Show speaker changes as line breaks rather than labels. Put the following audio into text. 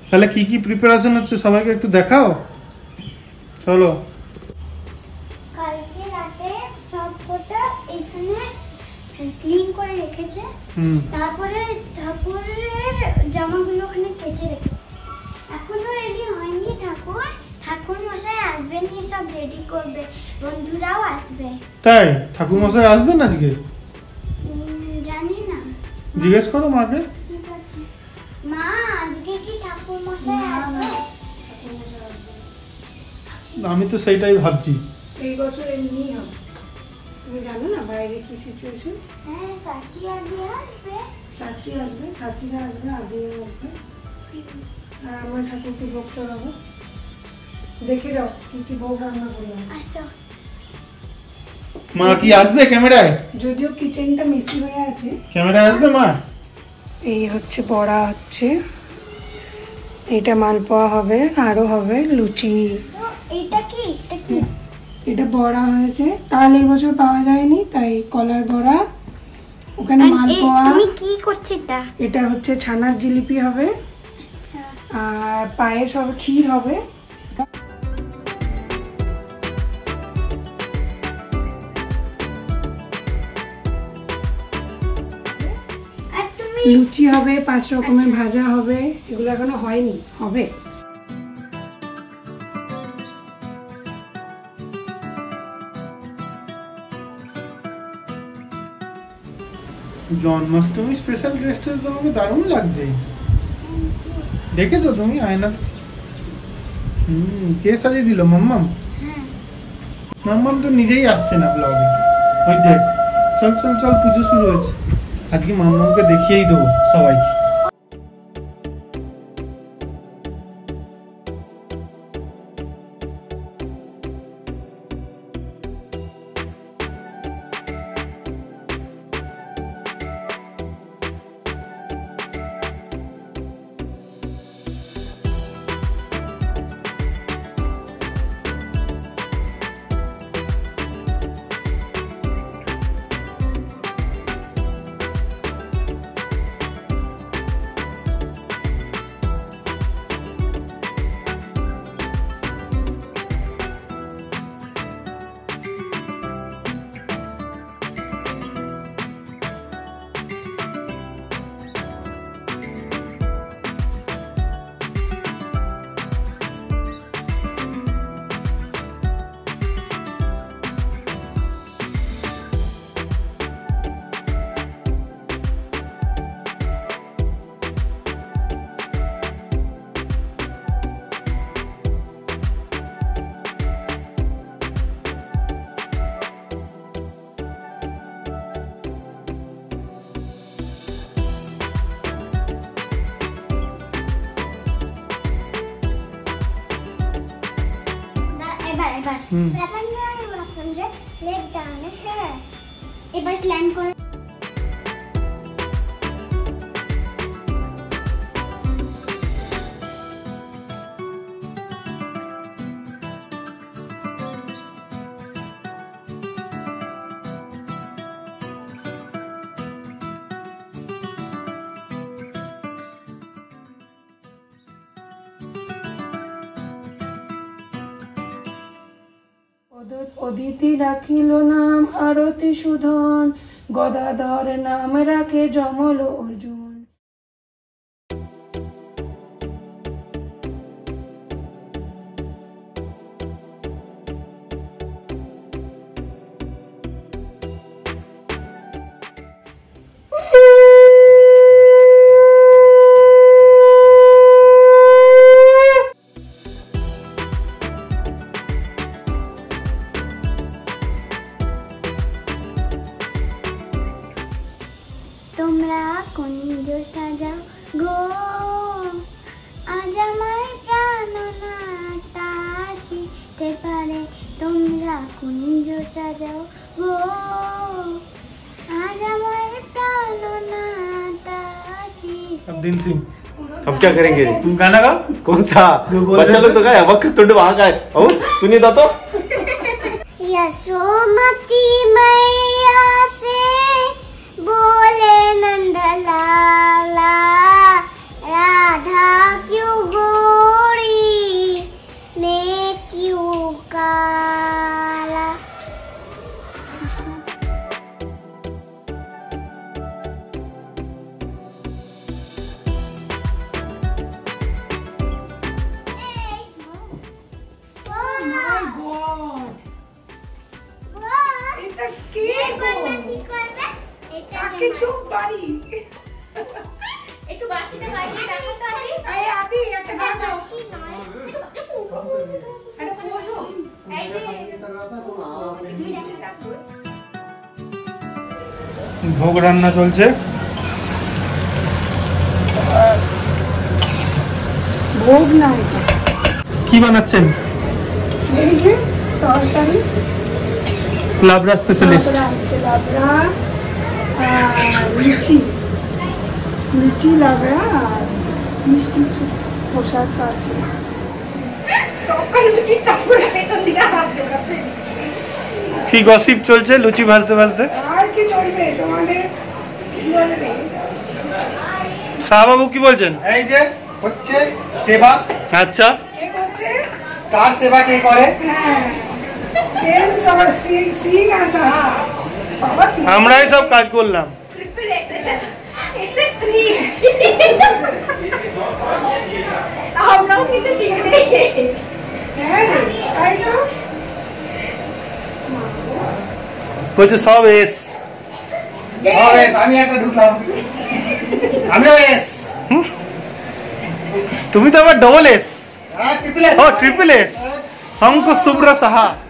তাহলে কি কি প্রিপারেশন হচ্ছে সবাইকে একটু দেখাও। চলো।
কালকে রাতে সব কটা এখানে ক্লিন করে রেখেছে, তারপরে ঠাকুরের জামাগুলো ওখানে কেচে রেখেছে। এখনো রেডি হয়নি ঠাকুর, ঠাকুর মশাই আসবেন, সব রেডি করবে, বন্ধুরাও আসবে।
তাই ঠাকুর মশাই আসবেন আজকে?
জানি না,
জিজ্ঞেস করো মাকে।
ঠিক আছে মা, আজকে কি ঠাকুর মশাই আসবে?
আমি তো সেইটাই ভাবছি।
এই বছর এমনি হবে, তুমি জানো না বাইরে কি সিচুয়েশন।
হ্যাঁ, সাচি আগে আসবে,
সাচি আসবে, সাচিরা আসবে, আগে আসবে, আর আমার ঠাকুরকে ভোগ চড়াবো। দেখে যাও কি কি ভোগ রান্না করবো।
আসো।
মা কি আসবে ক্যামেরায়?
যদিও কিচেনটা মেসি হয়ে আছে,
ক্যামেরায় আসবে মা?
এই হচ্ছে বড়া, হচ্ছে এটা মালপোয়া হবে, আরো হবে লুচি।
এটা কি? এটা কি?
এটা বড়া হয়েছে, তাহলে এই বছর পাওয়া যায়নি, তাই কলার বড়া, ওখানে মালপোয়া।
তুমি কি করছো এটা?
এটা হচ্ছে ছানার জিলিপি হবে, আর পায়েস হবে, ক্ষীর হবে। লুচি হবে, 5 রকমের ভাজা হবে, এগুলো এখনো হয়নি, হবে।
জন্মাষ্টমী স্পেশাল ড্রেসটা তোমাকে দারুণ লাগছে। দেখেছো তুমি আয়না? কে সাজিয়ে দিল? মাম্মাম। মাম্মাম তো নিজেই আসছে না ব্লগে। ওই দেখ, চল চল চল, পুজো শুরু হয়েছে। আজকে মাম্মামকে দেখিয়েই দেবো সবাইকে।
এবার প্ল্যান করে
অদিতি রাখিল নাম আরতি সুধন, গদাধর নাম রাখে যমল অর্জুন।
তোমরা কুঞ্জ সাজাও গো, আজ আমার প্রাণনাথ আসিতে পারে। তোমরা কুঞ্জ সাজাও গো, आज আমার প্রাণনাথ আসিতে।
अब दिन सिंह अब क्या करेंगे?
तुम गाना गाओ।
कौन सा? बच्चा लोग तो गाए, वक्त तुंड वहां गाए। ओ सुनिए तो
यशोमती मैया से बोले नंदलाला, राधा क्यों
কিন্তু বাড়ি
একটু বাঁশিটা বাজিয়ে দেখো তো আদি।
এই আদি একটা বাজাও একটা বসো
এই যে
ভোগ রান্না চলছে।
ভোগ না এটা
কি বানাচ্ছেন?
এই যে তরকারি
লাবড়া স্পেশালিস্ট।
লাবড়া লিচি লিচি লাবড়া আর মিষ্টি প্রসাদ আছে।
কি গসিপ চলছে লুচি ভাজতে ভাজতে?
আর কি চলবে তোমাদের কি বলবে?
শাহবাবু কি বলছেন?
এই যে হচ্ছে সেবা।
আচ্ছা,
কে করছে?
কার সেবা কে করে?
হ্যাঁ সেম সবার সিং আর সাহা বাবা
আমরাই সব কাজ করলাম।
ট্রিপল এক্সএস 3 আমরাও কিন্তু টিকবে।
হ্যাঁ তাই তো
বলছে সব এস।
আমি একটা ঢুকলাম, আমিও এস।
তুমি তো আবার ডবল এস।
Triple S.
ও ট্রিপল এস। শঙ্কর শুভ্র সাহা।